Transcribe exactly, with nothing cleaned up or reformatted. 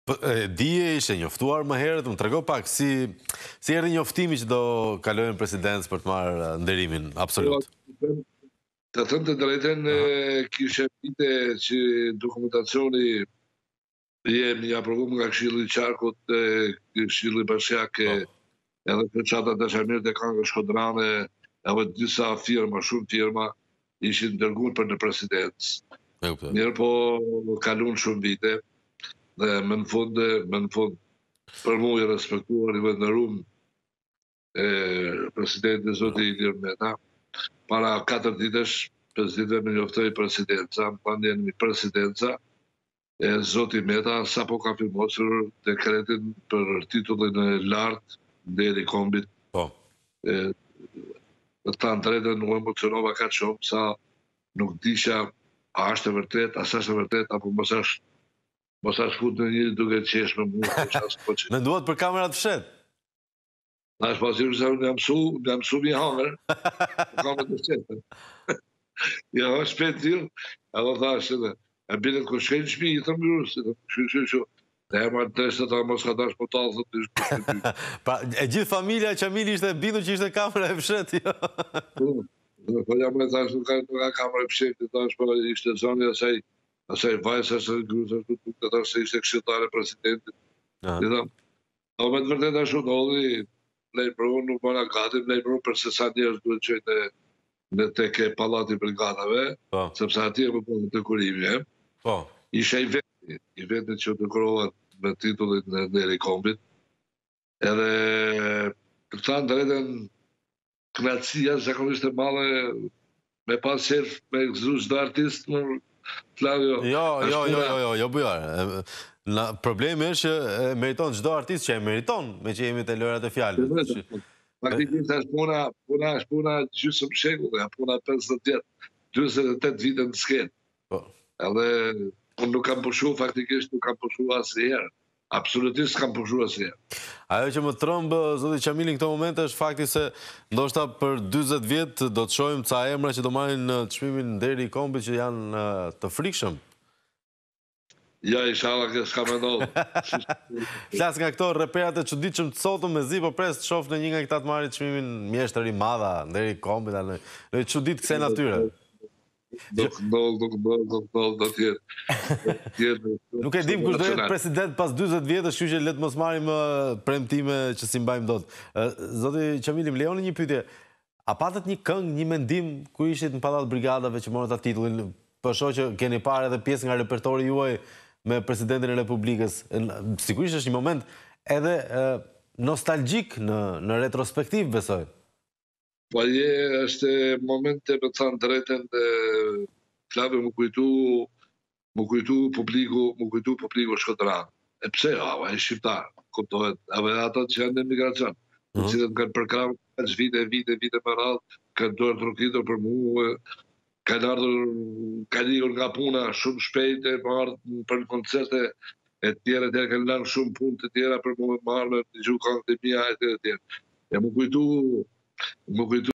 Po, e, dije ishe njoftuar më herët, më trego pak si si erdhi njoftimi që do kalojnë në presidencë për të marrë nderimin absolut. Të thënë të drejten, kishe vite që dokumentacioni jemi i aprovum nga Këshilli i Qarkut, Këshilli Bashkiak, edhe fëçata dashamirët e Kangës Shkodrane, edhe disa firma, shumë firma, ishin dërguar për në presidencë. Mirë po, kalun shumë vite, dhe më në fund, më në fund, për mu i respektuar, i venderum presidenti Zoti Ilir Meta, para katër ditësh, presidenti më njoftoi presidenca, më thanë jeni presidenca, e Zoti Meta sa po ka firmosur dekretin për titullin e lartë deri kombit. Po. Të thanë drejtën, nuk emocionova ka shumë, sa nuk disha a është e vërtet, a sa është e vërtet, apo mos është mos është fut në një duke qesh me mu. Në duhet për kamerat fshet? Na është pasirë se unë jam su, jam su mi hangër, për kamerat të fshet. Ja, është shpet tjilë, edhe thash edhe, e bilet ku shkejnë shpi, i të mërës, shu, shu, shu, dhe e marë të trestë të mos ka dash po talë, thët të shku shpet. Pra, e gjithë familja Qamili ishte bindu që ishte kamera e fshet, jo? Po jam e thash, nuk ka kamera e fshet, thash, po ishte zoni asaj, asaj vajsa së grusë, të thash se ishte këshiltare presidentit. A me të vërtet ashtu ndodhi, lejë për unë nuk bëna gati, lejë për unë përse sa njerës duhet qëjtë në teke palati brigadave, sepse ati e më përnë të kurimi. Isha i vetë, i vetë që të kurohet me titullit në deri kombit, edhe të thanë drejten knatësia zakonisht e madhe me pas qef me gëzu çdo artist, Flavio. Jo, jo, jo, jo, jo, bujar. Problemi është që meriton çdo artist që e meriton, me që jemi të lojrat e fjalës. Faktikisht është puna, puna është puna gjysmë shekulli, puna pesëdhjetë vjet, njëzet e tetë vite në skenë. Edhe unë nuk kam pushu, faktikisht nuk kam pushu asnjëherë. Absolutisht kam pushu asnjëherë. Ajo që më trëmbë, zoti Qamili, në këto momente është fakti se ndoshta për dyzet vjet do të shohim ca emra që do marrin çmimin deri i kombit që janë të frikshëm. Ja, inshallah që s'ka me ndodhë. Flas nga këto reperat e çuditshëm të sotëm me zi, po pres të shoh në një nga këta të marrit çmimin mjeshtër i madha deri i kombit, në çuditë kësaj natyre. Nuk ndodhë, nuk ndodhë, nuk ndodhë, do tjetë. Nuk e dim kush do jetë president pas dyzet vjetësh, kështu që le të mos marrim premtime që si mbajmë dot. Zoti Qamili, më lejoni një pyetje. A patët një këngë, një mendim kur ishit në pallat brigadave që morët atë titullin? Po shoh që keni parë edhe pjesë nga repertori juaj me presidentin e Republikës. Sigurisht është një moment edhe nostalgjik në retrospektiv, besoj. Po je, është momente me të thënë drejten, Flavio më kujtu, më kujtu publiku, më kujtu publiku Shkodran. E pse, a e shqiptar, kuptohet, edhe ata që janë në emigracion, të cilët kanë përkrahur kaq vite, vite, vite me radhë, kanë dorë trokitur për mua, kanë ardhur, kanë ikur nga puna shumë shpejt, për koncerte e tjera, të kanë lënë shumë punë të tjera për më marrë në dëgju këngët e mia e tjera. E më kujtu, më kujtu